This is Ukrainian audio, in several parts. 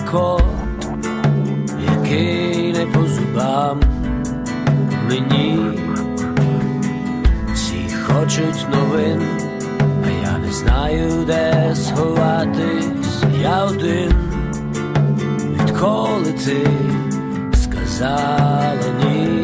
кот, який не по зубам мені. Всі хочуть новин, а я не знаю, де сховатись. Я один, відколи ти сказала ні.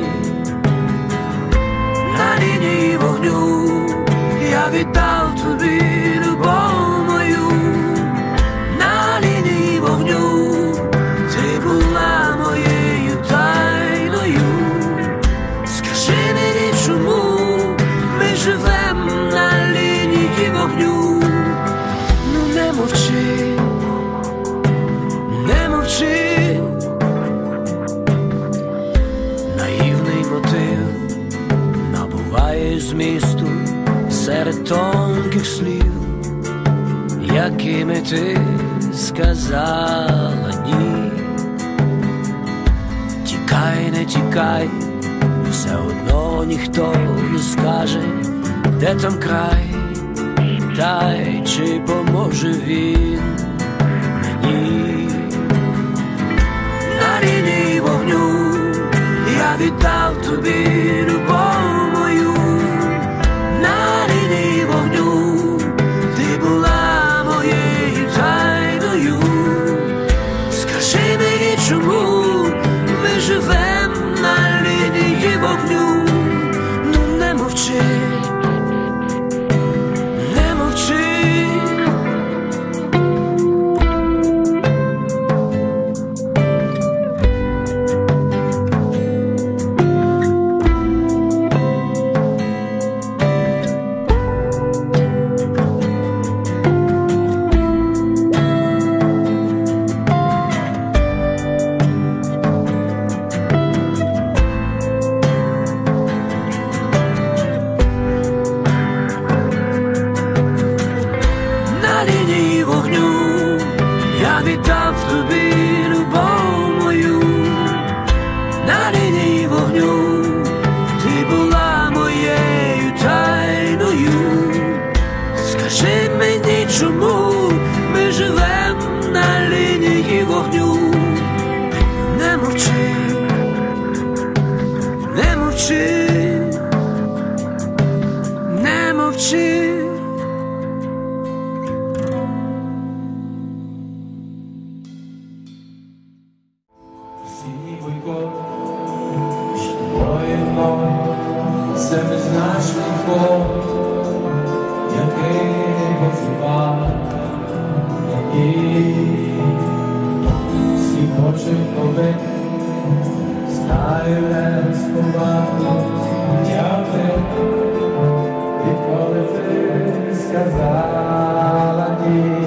На лінії вогню я віддав тобі любов мою. На лінії вогню ти була моєю тайною. Скажи мені, чому ми живем на лінії вогню? Ну не мовчи, не мовчи. Наївний мотив набуває змісту серед тонких слів, якими ти сказала ні. Тікай, не тікай, все одно ніхто не скаже, де там край, та й чи поможе він мені. На лінії вогню я віддав тобі любов мою. На лінії вогню ти була моєю тайною. Скажи мені, чому ми живем на лінії вогню? Ну не мовчи, не мовчи. Я віддав тобі любов мою. На лінії вогню ти була моєю тайною. Скажи мені, чому ми живем на лінії вогню? Не мовчи, не мовчи, не мовчи. Це беззначний код, який позивав, який всі хочуть новин, знаю, не сховати, дякую, відколи ти сказала ні.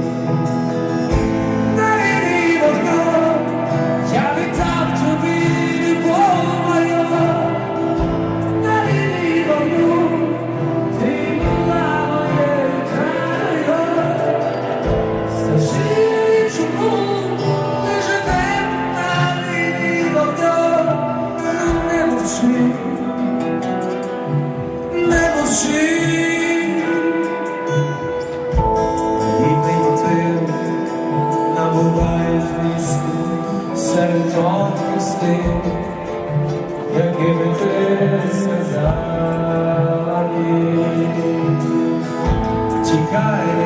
Серед тонких стін, якими ти сказала ні. Тікай.